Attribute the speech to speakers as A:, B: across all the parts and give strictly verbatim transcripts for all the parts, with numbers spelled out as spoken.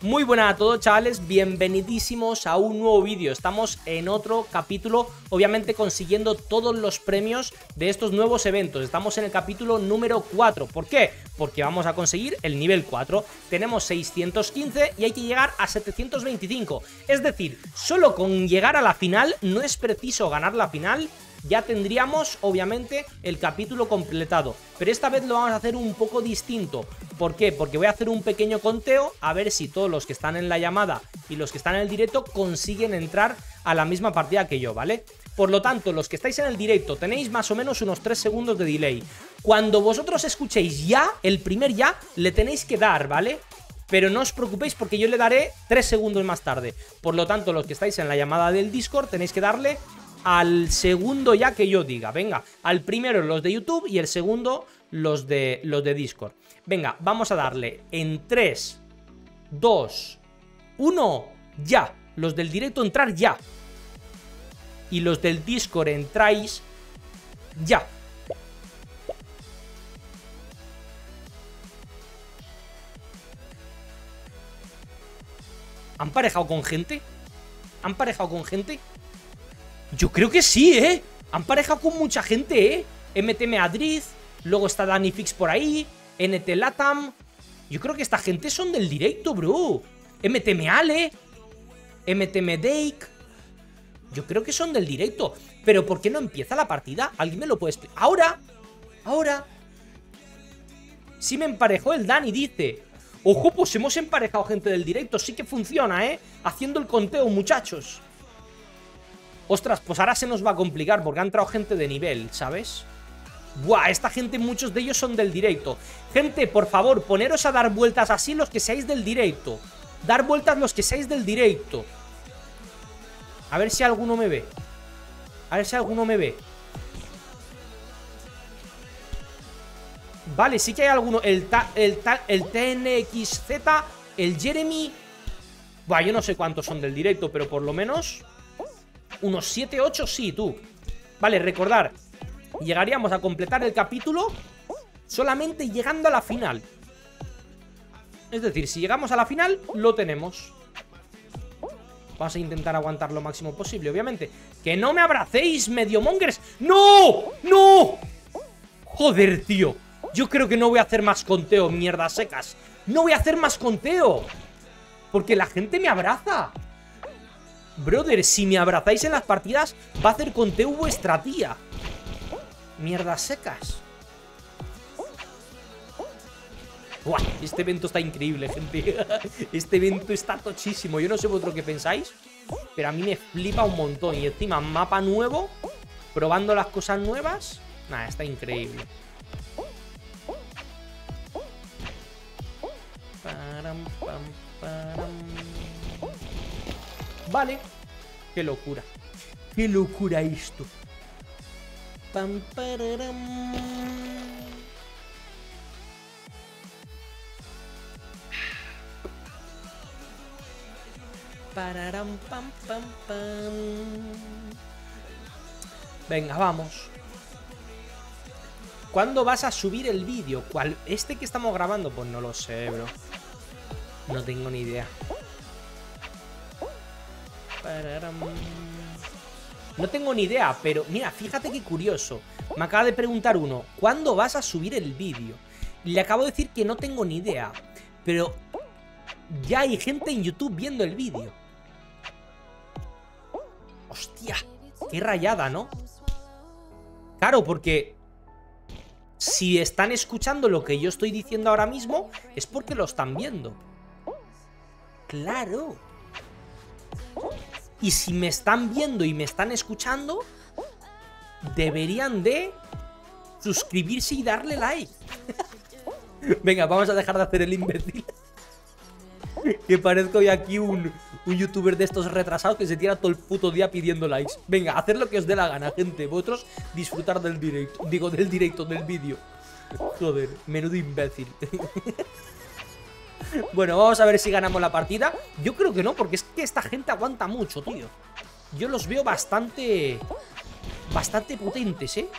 A: Muy buenas a todos, chavales, bienvenidísimos a un nuevo vídeo. Estamos en otro capítulo, obviamente consiguiendo todos los premios de estos nuevos eventos. Estamos en el capítulo número cuatro. ¿Por qué? Porque vamos a conseguir el nivel cuatro. Tenemos seiscientos quince y hay que llegar a setecientos veinticinco. Es decir, solo con llegar a la final, no es preciso ganar la final, ya tendríamos, obviamente, el capítulo completado. Pero esta vez lo vamos a hacer un poco distinto. ¿Por qué? Porque voy a hacer un pequeño conteo a ver si todos los que están en la llamada y los que están en el directo consiguen entrar a la misma partida que yo, ¿vale? Por lo tanto, los que estáis en el directo tenéis más o menos unos tres segundos de delay. Cuando vosotros escuchéis ya, el primer ya, le tenéis que dar, ¿vale? Pero no os preocupéis porque yo le daré tres segundos más tarde. Por lo tanto, los que estáis en la llamada del Discord tenéis que darle al segundo ya que yo diga. Venga, al primero los de YouTube y el segundo los de, los de Discord. Venga, vamos a darle en tres, dos, uno, ya. Los del directo entrar ya. Y los del Discord entráis ya. ¿Han parejado con gente? ¿Han parejado con gente? Yo creo que sí, ¿eh? Han parejado con mucha gente, ¿eh? M T Madrid, luego está Danifix por ahí, N T Latam. Yo creo que esta gente son del directo, bro. M T M Ale, M T M Dake. Yo creo que son del directo. Pero ¿por qué no empieza la partida? ¿Alguien me lo puede explicar? Ahora, ahora. Sí me emparejó el Dani, dice. Ojo, pues hemos emparejado gente del directo. Sí que funciona, ¿eh? Haciendo el conteo, muchachos. Ostras, pues ahora se nos va a complicar porque ha entrado gente de nivel, ¿sabes? Buah, esta gente, muchos de ellos son del directo. Gente, por favor, poneros a dar vueltas así los que seáis del directo. Dar vueltas los que seáis del directo. A ver si alguno me ve. A ver si alguno me ve. Vale, sí que hay alguno. El, ta, el, ta, el T N X Z, el Jeremy. Buah, yo no sé cuántos son del directo, pero por lo menos unos siete, ocho sí, tú. Vale, recordar, llegaríamos a completar el capítulo solamente llegando a la final. Es decir, si llegamos a la final, lo tenemos. Vamos a intentar aguantar lo máximo posible, obviamente. ¡Que no me abracéis, medio mongers! ¡No! ¡No! Joder, tío. Yo creo que no voy a hacer más conteo, mierdas secas. No voy a hacer más conteo porque la gente me abraza. Brother, si me abrazáis en las partidas, va a hacer conteo vuestra tía. Mierdas secas. Buah, este evento está increíble, gente. Este evento está tochísimo. Yo no sé vosotros qué pensáis, pero a mí me flipa un montón. Y encima, mapa nuevo, probando las cosas nuevas. Nah, está increíble. Param, pam, param. Vale. Qué locura. Qué locura esto. Pam, pararam. Pararam, pam, pam, pam. Venga, vamos. ¿Cuándo vas a subir el vídeo? ¿Cuál? ¿Este que estamos grabando? Pues no lo sé, bro. No tengo ni idea. No tengo ni idea, pero mira, fíjate qué curioso. Me acaba de preguntar uno, ¿cuándo vas a subir el vídeo? Le acabo de decir que no tengo ni idea, pero ya hay gente en YouTube viendo el vídeo. Hostia, qué rayada, ¿no? Claro, porque si están escuchando lo que yo estoy diciendo ahora mismo, es porque lo están viendo. Claro. Y si me están viendo y me están escuchando, deberían de suscribirse y darle like. Venga, vamos a dejar de hacer el imbécil. Que parezco hoy aquí un, un youtuber de estos retrasados que se tira todo el puto día pidiendo likes. Venga, haced lo que os dé la gana, gente. Vosotros disfrutar del directo. Digo, del directo, del vídeo. Joder, menudo imbécil. Bueno, vamos a ver si ganamos la partida. Yo creo que no, porque es que esta gente aguanta mucho, tío. Yo los veo bastante... Bastante potentes, ¿eh?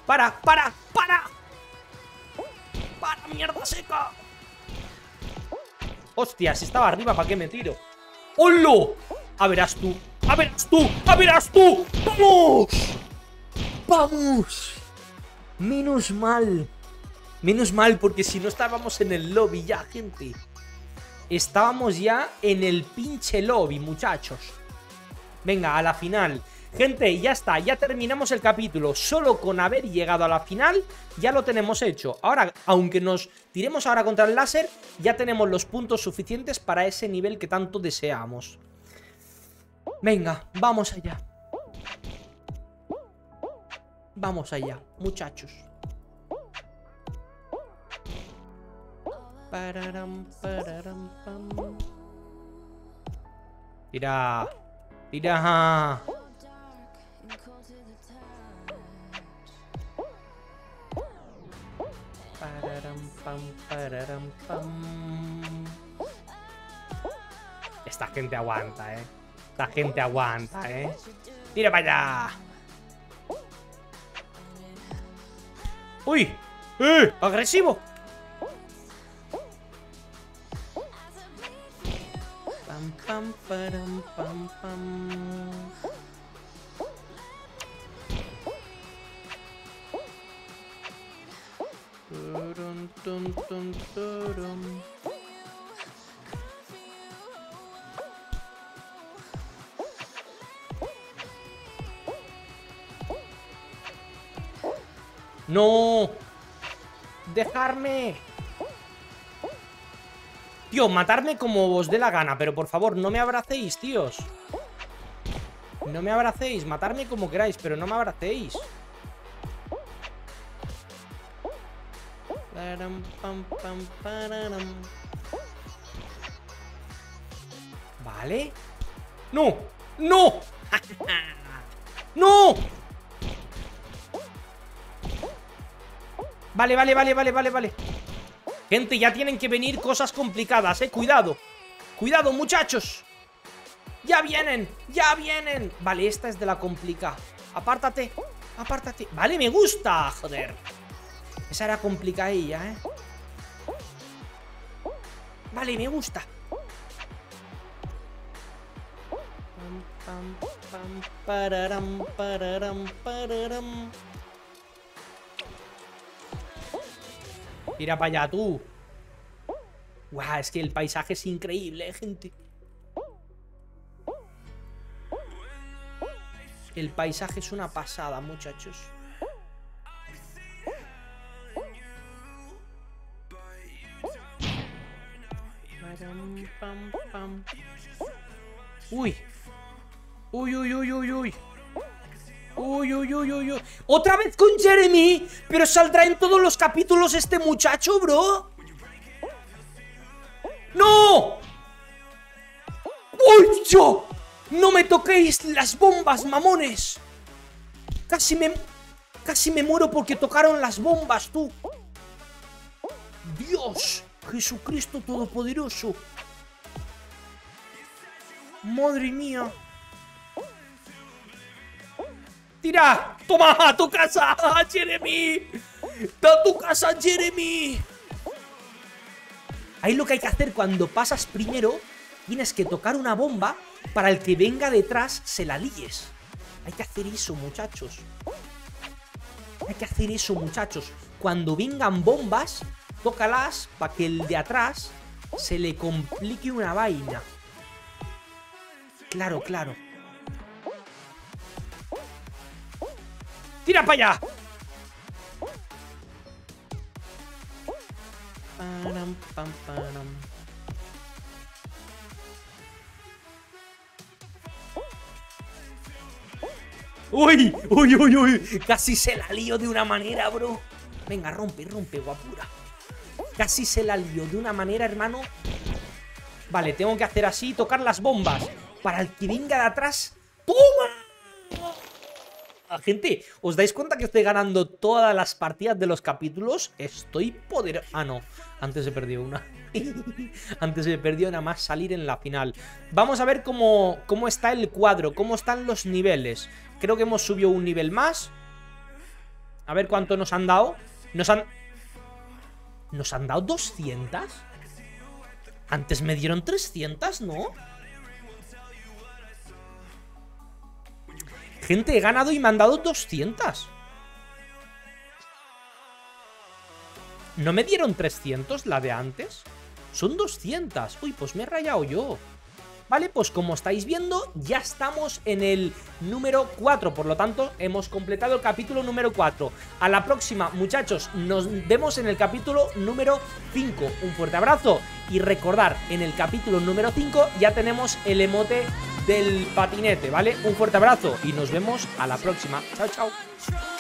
A: ¡Para, para, para! ¡Para, mierda seca! Hostia, si estaba arriba, ¿para qué me tiro? ¡Holo! A verás tú, a verás tú, a verás tú. ¡Vamos! ¡Vamos! Menos mal. Menos mal, porque si no estábamos en el lobby ya, gente. Estábamos ya en el pinche lobby, muchachos. Venga, a la final. Gente, ya está, ya terminamos el capítulo. Solo con haber llegado a la final ya lo tenemos hecho. Ahora, aunque nos tiremos ahora contra el láser, ya tenemos los puntos suficientes para ese nivel que tanto deseamos. Venga, vamos allá. Vamos allá, muchachos. Pararam, pararam, pam. Tira. Tira. Pararam, pam, pararam, pam. Esta gente aguanta, eh. Esta gente aguanta, eh. Tira para allá. ¡Uy! ¡Eh! ¡Agresivo! Pam, pam, param, pam, pam. Turun, tun, tun, turun. ¡No! ¡Dejarme! Tío, matarme como os dé la gana, pero por favor, no me abracéis, tíos. No me abracéis, matarme como queráis, pero no me abracéis. Vale. ¡No! ¡No! ¡No! Vale, vale, vale, vale, vale, vale. Gente, ya tienen que venir cosas complicadas, eh. Cuidado. Cuidado, muchachos. Ya vienen, ya vienen. Vale, esta es de la complicada. Apártate, apártate. Vale, me gusta, joder. Esa era complicadilla, eh. Vale, me gusta. Pam, pam, pam, pararam, pararam, pararam. Tira para allá, tú. Guau, es que el paisaje es increíble, gente. El paisaje es una pasada, muchachos. Uy. Uy, uy, uy, uy, uy. Uy, uy, uy, uy, uy. ¡Otra vez con Jeremy! Pero saldrá en todos los capítulos este muchacho, bro. ¡No! ¡Uy, yo! ¡No me toquéis las bombas, mamones! Casi me... Casi me muero porque tocaron las bombas, tú. Dios, Jesucristo Todopoderoso. Madre mía. ¡Tira! ¡Toma! ¡A tu casa, Jeremy! ¡A tu casa, Jeremy! Ahí lo que hay que hacer cuando pasas primero, tienes que tocar una bomba para el que venga detrás se la líes. Hay que hacer eso, muchachos. Hay que hacer eso, muchachos. Cuando vengan bombas, tócalas para que el de atrás se le complique una vaina. Claro, claro. ¡Tira para allá! Param, pam, param. ¡Uy! ¡Uy, uy, uy! Casi se la lío de una manera, bro. Venga, rompe, rompe, guapura. Casi se la lío de una manera, hermano. Vale, tengo que hacer así, tocar las bombas. Para el que venga de atrás. ¡Toma! Gente, ¿os dais cuenta que estoy ganando todas las partidas de los capítulos? Estoy poderoso. Ah, no, antes he perdido una. Antes he perdido nada más salir en la final. Vamos a ver cómo, cómo está el cuadro, cómo están los niveles. Creo que hemos subido un nivel más. A ver cuánto nos han dado. Nos han... ¿Nos han dado doscientas? Antes me dieron trescientas, ¿no? Gente, he ganado y me han dado doscientas. ¿No me dieron trescientos la de antes? Son doscientas. Uy, pues me he rayado yo. Vale, pues como estáis viendo, ya estamos en el número cuatro. Por lo tanto, hemos completado el capítulo número cuatro. A la próxima, muchachos, nos vemos en el capítulo número cinco. Un fuerte abrazo. Y recordar, en el capítulo número cinco ya tenemos el emote del patinete, ¿vale? Un fuerte abrazo y nos vemos a la próxima. Chao, chao.